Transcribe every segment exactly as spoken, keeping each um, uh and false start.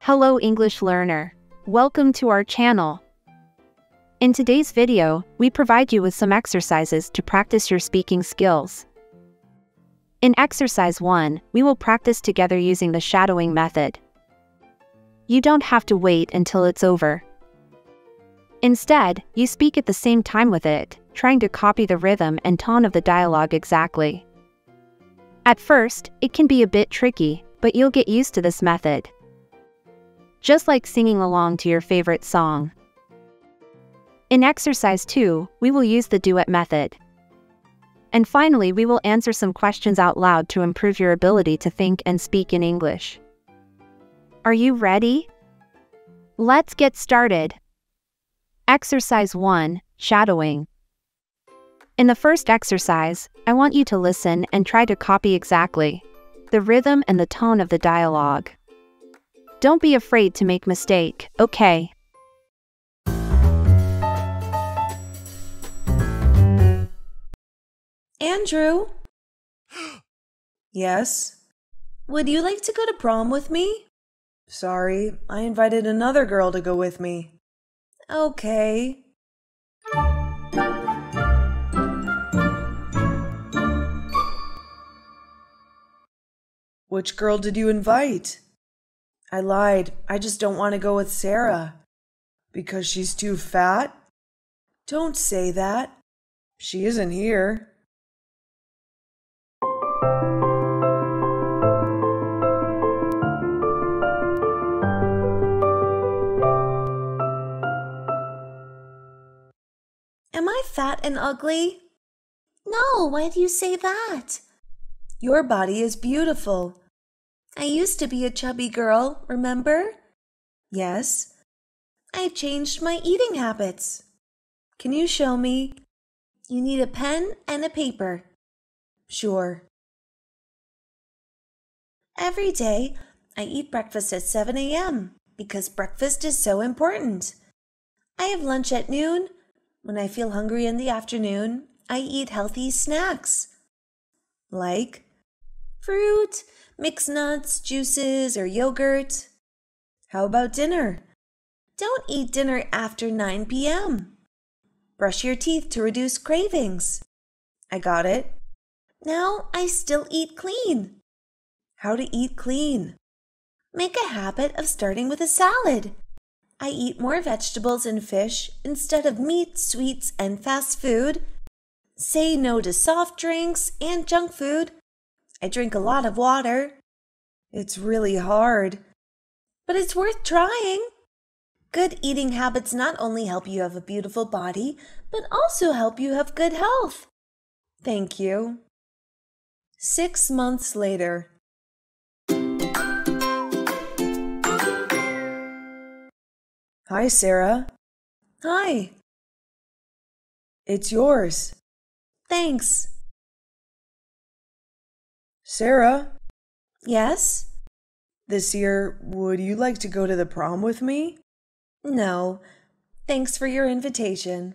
Hello English learner. Welcome to our channel. In today's video, we provide you with some exercises to practice your speaking skills. In exercise one, we will practice together using the shadowing method. You don't have to wait until it's over. Instead, you speak at the same time with it, trying to copy the rhythm and tone of the dialogue exactly. At first, it can be a bit tricky, but you'll get used to this method. Just like singing along to your favorite song. In exercise two, we will use the duet method. And finally, we will answer some questions out loud to improve your ability to think and speak in English. Are you ready? Let's get started. Exercise one, Shadowing. In the first exercise, I want you to listen and try to copy exactly the rhythm and the tone of the dialogue. Don't be afraid to make mistake, okay? Andrew? Yes? Would you like to go to prom with me? Sorry, I invited another girl to go with me. Okay. Which girl did you invite? I lied. I just don't want to go with Sarah. Because she's too fat? Don't say that. She isn't here. Am I fat and ugly? No, why do you say that? Your body is beautiful. I used to be a chubby girl, remember? Yes? I've changed my eating habits. Can you show me? You need a pen and a paper. Sure. Every day, I eat breakfast at seven a m because breakfast is so important. I have lunch at noon. When I feel hungry in the afternoon, I eat healthy snacks. Like? Fruit, mixed nuts, juices, or yogurt. How about dinner? Don't eat dinner after nine p m Brush your teeth to reduce cravings. I got it. Now I still eat clean. How to eat clean? Make a habit of starting with a salad. I eat more vegetables and fish instead of meat, sweets, and fast food. Say no to soft drinks and junk food. I drink a lot of water. It's really hard. But it's worth trying. Good eating habits not only help you have a beautiful body, but also help you have good health. Thank you. Six months later. Hi, Sarah. Hi. It's yours. Thanks. Sarah? Yes? This year, would you like to go to the prom with me? No. Thanks for your invitation.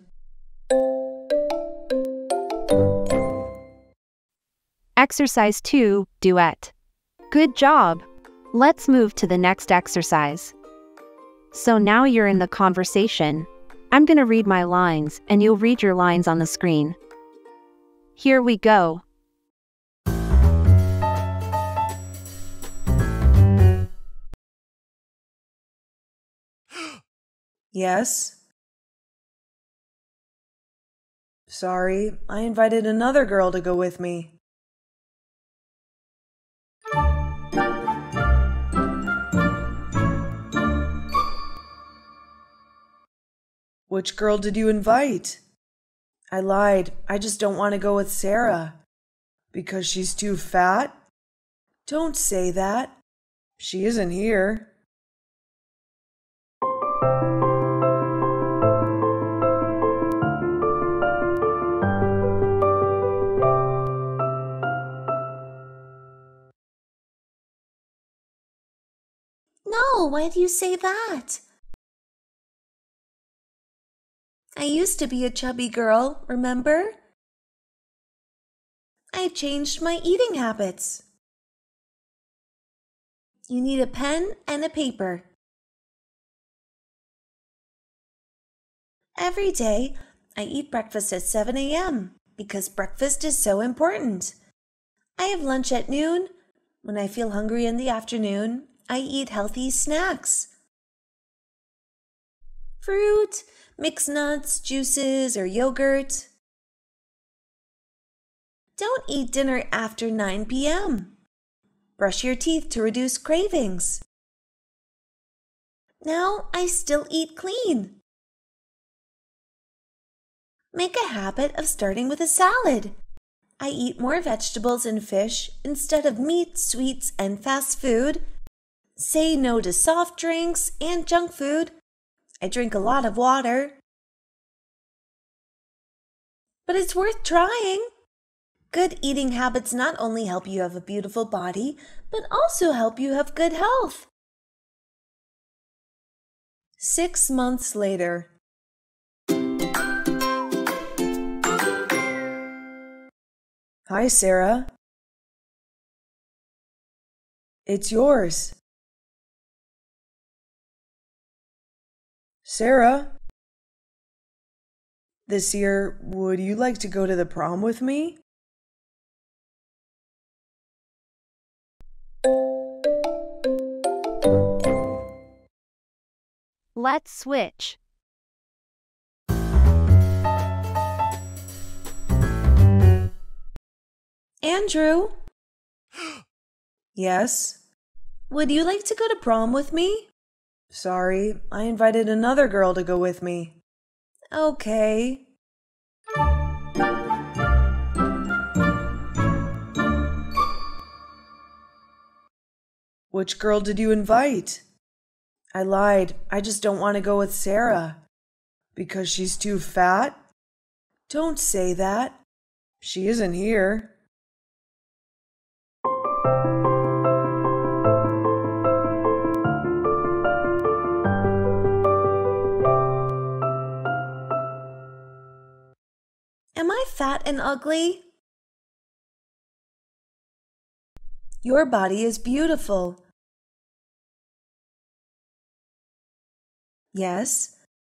Exercise two, Duet. Good job! Let's move to the next exercise. So now you're in the conversation. I'm gonna read my lines and you'll read your lines on the screen. Here we go. Yes? Sorry, I invited another girl to go with me. Which girl did you invite? I lied. I just don't want to go with Sarah. Because she's too fat? Don't say that. She isn't here. No, why do you say that? I used to be a chubby girl, remember? I changed my eating habits. You need a pen and a paper. Every day, I eat breakfast at seven a m because breakfast is so important. I have lunch at noon. When I feel hungry in the afternoon, I eat healthy snacks. Fruit, mixed nuts, juices, or yogurt. Don't eat dinner after nine p m Brush your teeth to reduce cravings. Now I still eat clean. Make a habit of starting with a salad. I eat more vegetables and fish instead of meat, sweets, and fast food. Say no to soft drinks and junk food. I drink a lot of water. But it's worth trying. Good eating habits not only help you have a beautiful body, but also help you have good health. Six months later. Hi, Sarah. It's yours. Sarah? This year, would you like to go to the prom with me? Let's switch. Andrew? Yes? Would you like to go to prom with me? Sorry, I invited another girl to go with me. Okay. Which girl did you invite? I lied. I just don't want to go with Sarah. Because she's too fat? Don't say that. She isn't here. Am I fat and ugly? Your body is beautiful. Yes.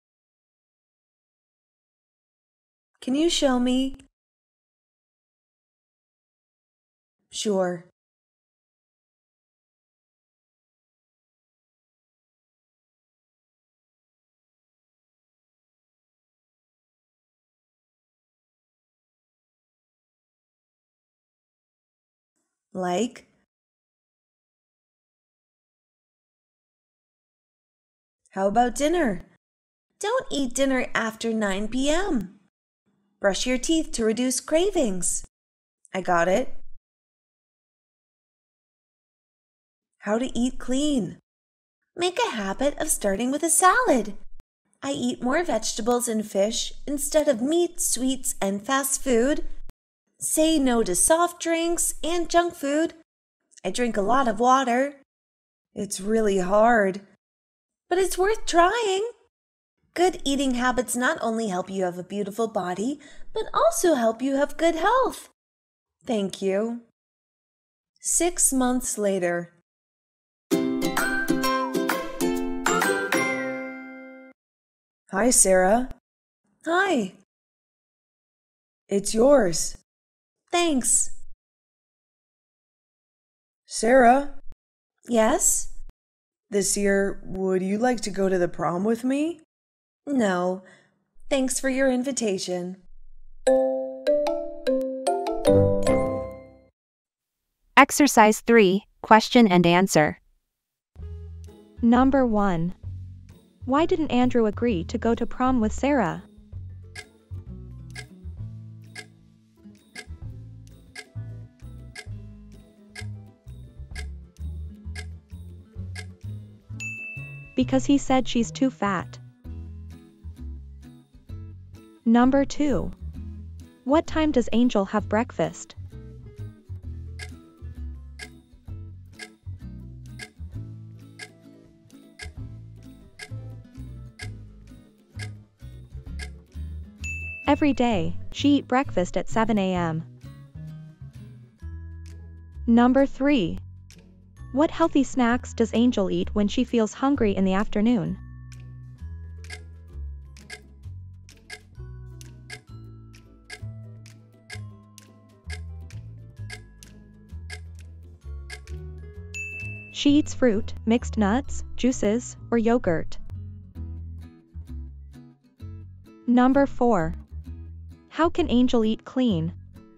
Can you show me? Sure. Like? How about dinner? Don't eat dinner after nine p m Brush your teeth to reduce cravings. I got it. How to eat clean. Make a habit of starting with a salad. I eat more vegetables and fish instead of meat, sweets, and fast food. Say no to soft drinks and junk food. I drink a lot of water. It's really hard. But it's worth trying. Good eating habits not only help you have a beautiful body, but also help you have good health. Thank you. Six months later. Hi, Sarah. Hi. It's yours. Thanks. Sarah? Yes? This year, would you like to go to the prom with me? No. Thanks for your invitation. Exercise three, question and answer. Number one. Why didn't Andrew agree to go to prom with Sarah? Because he said she's too fat. Number two. What time does Angel have breakfast? Every day, she eat breakfast at seven a m Number three. What healthy snacks does Angel eat when she feels hungry in the afternoon? She eats fruit, mixed nuts, juices, or yogurt. Number four. How can Angel eat clean?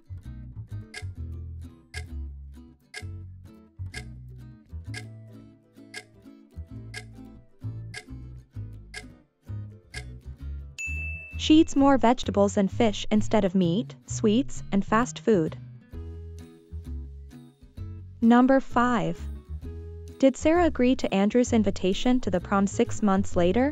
She eats more vegetables and fish instead of meat, sweets, and fast food. Number five. Did Sarah agree to Andrew's invitation to the prom six months later?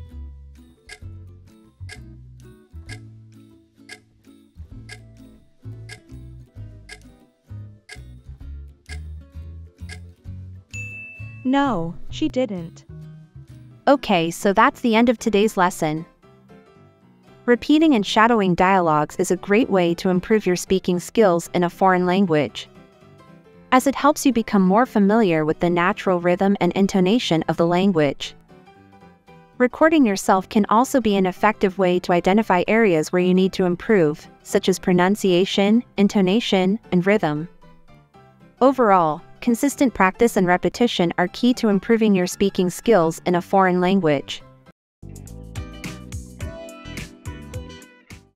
No, she didn't. Okay, so that's the end of today's lesson. Repeating and shadowing dialogues is a great way to improve your speaking skills in a foreign language, as it helps you become more familiar with the natural rhythm and intonation of the language. Recording yourself can also be an effective way to identify areas where you need to improve, such as pronunciation, intonation, and rhythm. Overall, consistent practice and repetition are key to improving your speaking skills in a foreign language.